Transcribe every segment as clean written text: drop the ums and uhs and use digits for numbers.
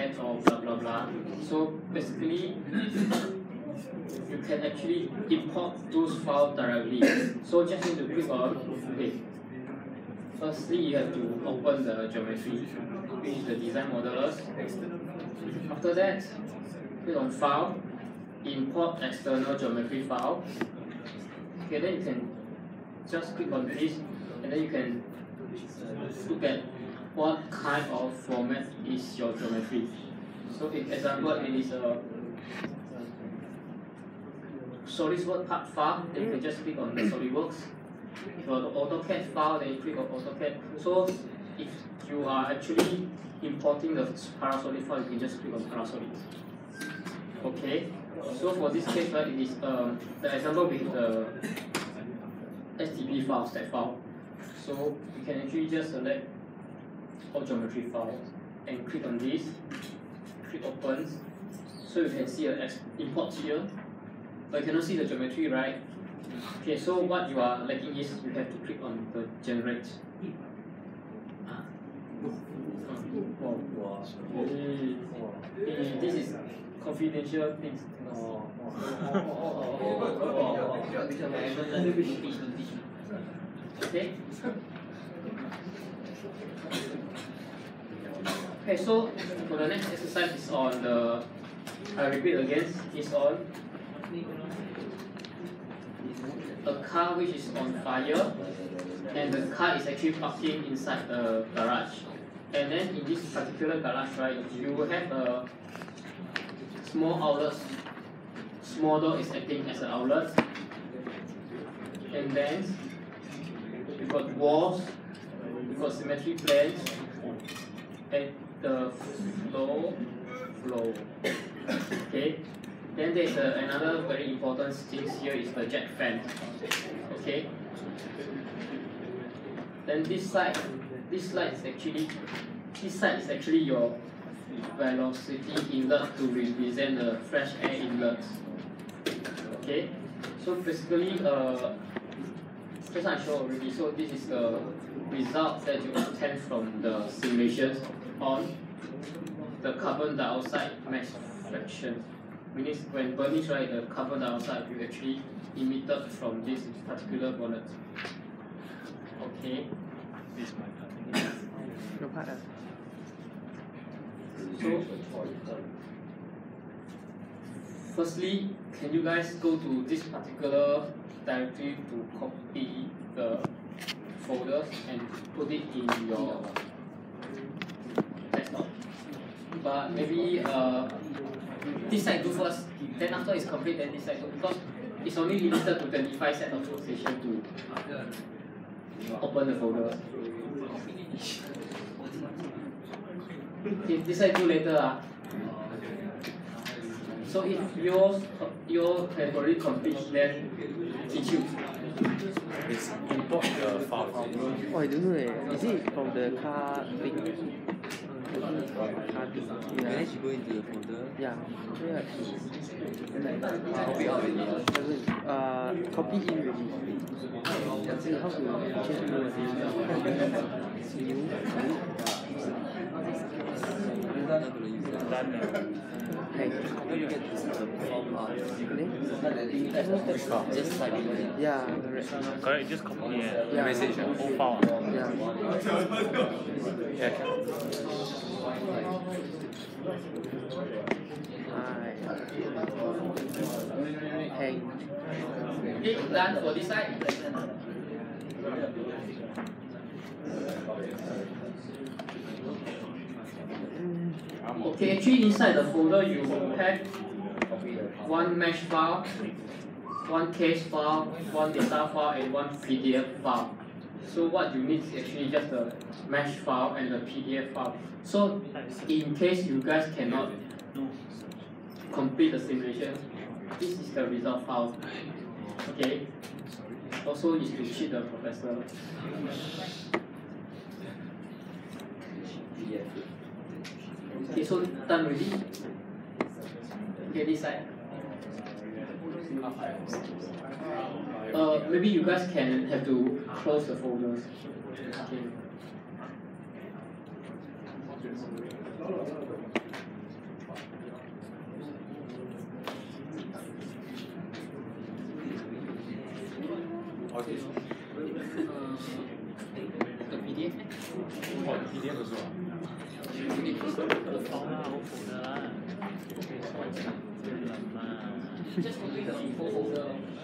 AutoCAD or blah blah blah. So basically, you can actually import those files directly. So just need to click on, okay. Firstly, you have to open the geometry, which is the design modelers. After that, click on File, Import External Geometry File. Okay, then you can just click on this, and then you can look at what kind of format is your geometry. So, for example, it is a SolidWorks part file, then you can just click on the SolidWorks. If you have the AutoCAD file, then you click on AutoCAD. So if you are actually importing the Parasolid file, you can just click on Parasolid. Okay. So for this case, right, it is the example with the STP file, stat file. So you can actually just select all geometry files and click on this. Click Open. So you can see an import here, but you cannot see the geometry, right? Okay, so what you are lacking is you have to click on the generate. This is confidential things. Okay. Okay, so for the next exercise is on the, I repeat again, is on a car which is on fire, and the car is actually parking inside a garage. And then in this particular garage, right, you will have a small outlet. Small door is acting as an outlet. And then you've got walls, you've got symmetry planes, and the flow. Okay. Then there's another very important thing here is the jet fan. Okay. Then this side is actually your velocity inlet to represent the fresh air inlet. Okay. So basically, just I showed already. So this is the result that you obtain from the simulations on the carbon dioxide mass fraction. Meaning when burning, right, the carbon dioxide will actually emitted from this particular bonnet. Okay. This is my part. Your part. So, firstly, can you guys go to this particular directory to copy the folders and put it in your desktop? But maybe this side do first, then after it's complete, then this side do, because it's only limited to 25 sets of workstation to open the folder. Okay, this side do later. So if yours have already complete, then teach you. It's import the file. Oh, I don't know. Is it from the car thing? Car thing. Yeah. Manage to go into the folder. Yeah. Copy out already. Copy in already. See how to change new. Not going to use that. Done now. Hey. How you get to the form part? Just Just type in there. yeah, correct. Correct, just copy it. Yeah. Message. Whole file. Yeah. Yeah, can. Hey. Okay, done for this side. Okay, actually inside the folder you have one mesh file, one case file, one data file, and one PDF file. So what you need is actually just the mesh file and the PDF file. So in case you guys cannot complete the simulation, this is the result file. Okay. Also is to cheat the professor. Okay, so done already. Okay, this side. Maybe you guys can have to close the folders. Okay. The PDF. Oh, PDF also. Just copy the info folder.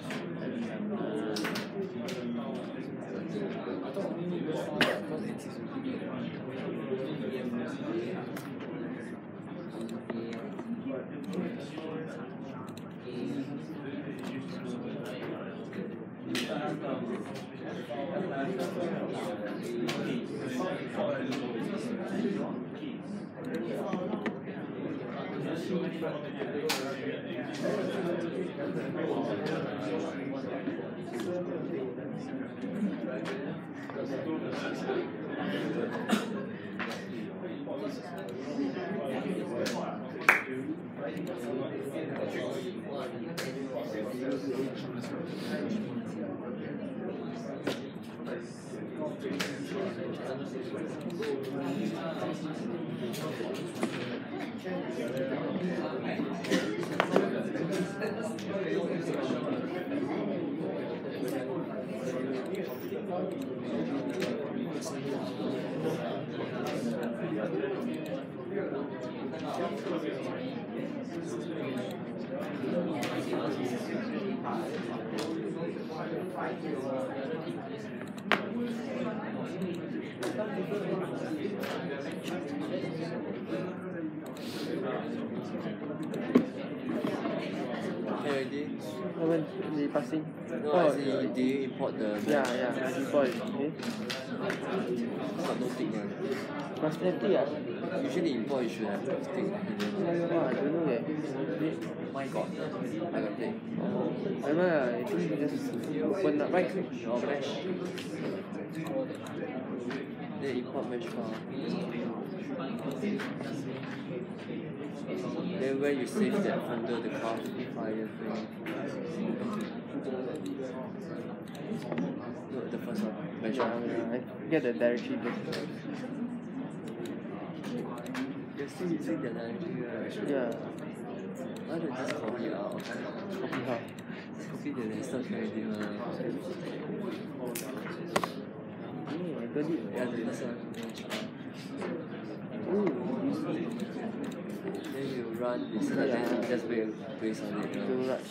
Already? When the passing? No, I see. Do you import the? Yeah, I import it. Okay. Got no tick one. Must have the Usually import you should have tick. Oh, I don't know yet. Mine got. I got tick. Oh, I think you just open up, right click. Or mesh. Then import mesh file. Then where you save that folder, the craft file thing. No, the first one. Mesh file. I get the directory first. You're still using the directory, right? Yeah. Why don't you just copy it out? Copy how? Copy the desktop already, I got it. Yeah, this one. Then you run this, and then you just based on it. Too much.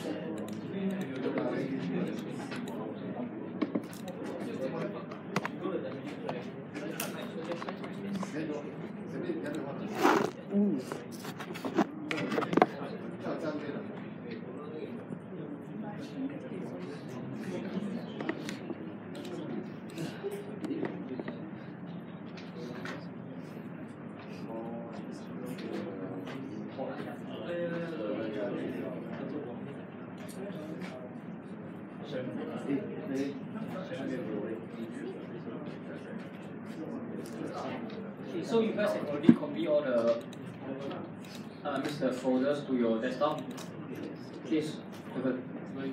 Okay, so you guys have already copied all the folders to your desktop. Okay, so good.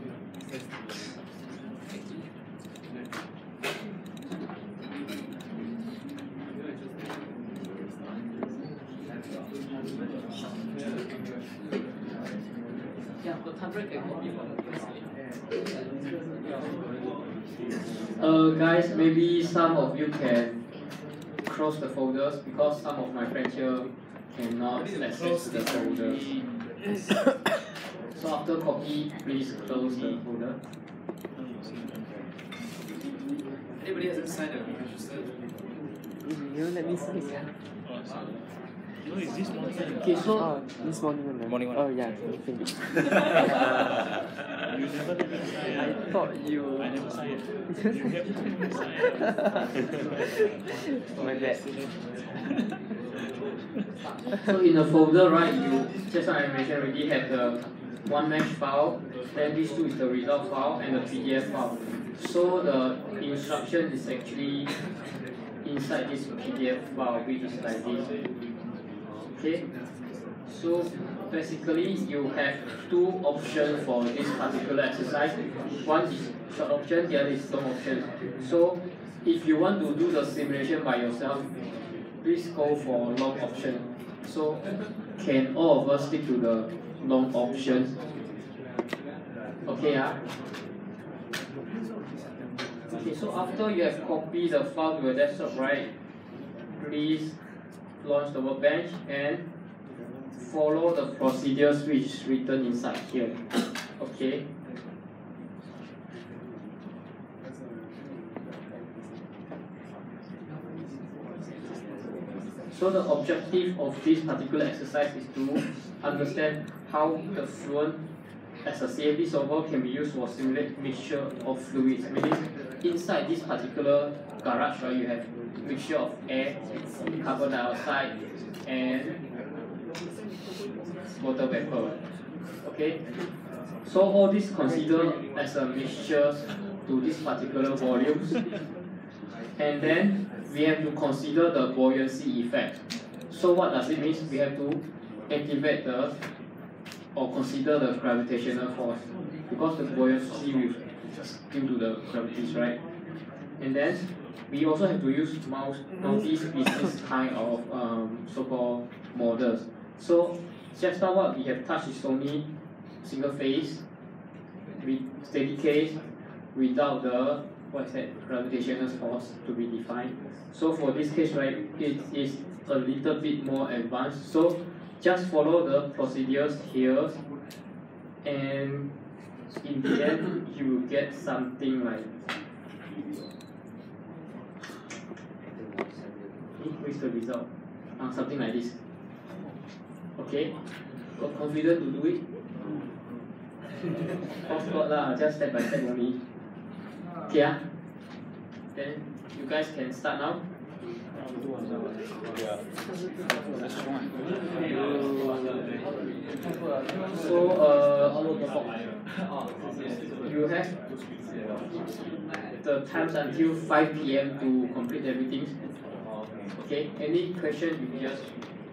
Yeah, the tablet can copy from guys, maybe some of you can close the folders because some of my friends here cannot access the folders. So after copy, please close the folder. Anybody hasn't signed up registered? You let me see. No, is this one? Okay, so Oh, this morning one. Morning one. Oh yeah, okay. You never let me sign. I thought you. I never sign. You have to let me sign. My bad. so in the folder, right, you just like I mentioned already have the one mesh file, then this two is the result file and the PDF file. So the instruction is actually inside this PDF file, which is like this. Okay, so basically you have two options for this particular exercise. One is short option, the other is long option. So if you want to do the simulation by yourself, please go for long option. So can all of us stick to the long option? Okay, Okay, so after you have copied the file to your desktop, right? Please launch the workbench and follow the procedures which is written inside here. Okay. So the objective of this particular exercise is to understand how the fluent as a CFD solver can be used for simulate mixture of fluids. Meaning inside this particular garage, right, you have mixture of air, carbon dioxide, and water vapor. Okay, so all this considered as a mixture to this particular volumes, and then we have to consider the buoyancy effect. So what does it mean? We have to activate the or consider the gravitational force because the buoyancy will due to the gravity, right? And then we also have to use multi-species kind of so-called models. So just now what we have touched is only single phase, with steady case, without the gravitational force to be defined. So for this case, right, it is a little bit more advanced. So just follow the procedures here, and in the end, you will get something like. What's the result? Something like this. Okay, got confident to do it? Of course lah, just step by step only. Okay, then you guys can start now. So you have the times until 5 PM to complete everything. Okay, any question you just